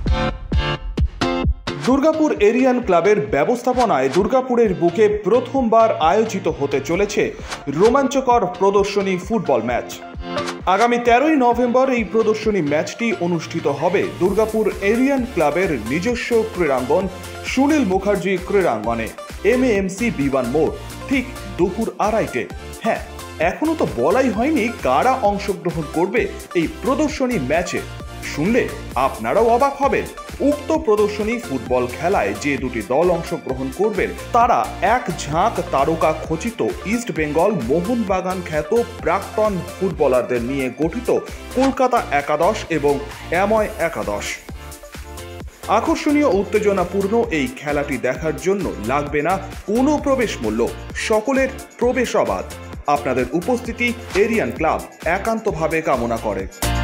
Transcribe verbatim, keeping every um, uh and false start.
দুর্গাপুর এরিয়ান ক্লাবের ব্যবস্থাপনায় দুর্গাপুরের বুকে প্রথমবার আয়োজিত হতে চলেছে রোমাঞ্চকর প্রদর্শনী ফুটবল ম্যাচ। আগামী তেরোই নভেম্বর এই প্রদর্শনী ম্যাচটি অনুষ্ঠিত হবে দুর্গাপুর এরিয়ান ক্লাবের নিজস্ব ক্রীড়াঙ্গন সুনীল মুখার্জি ক্রীড়াঙ্গনে, এম এ এম সি বিমান মোড়, ঠিক দুপুর আড়াইটে। হ্যাঁ, এখনো তো বলাই হয়নি কারা অংশগ্রহণ করবে এই প্রদর্শনী ম্যাচে। শুনলে আপনারাও অবাক হবেন। উক্ত প্রদর্শনী ফুটবল খেলায় যে দুটি দল অংশগ্রহণ করবেন তারা এক ঝাঁক তারকা খচিত ইস্ট বেঙ্গল মোহনবাগান খ্যাত প্রাক্তন ফুটবলারদের নিয়ে গঠিত কলকাতা একাদশ এবং অ্যাময় একাদশ। আকর্ষণীয় উত্তেজনাপূর্ণ এই খেলাটি দেখার জন্য লাগবে না কোনো প্রবেশ মূল্য, সকলের প্রবেশ অবাধ। আপনাদের উপস্থিতি এরিয়ান ক্লাব একান্তভাবে কামনা করে।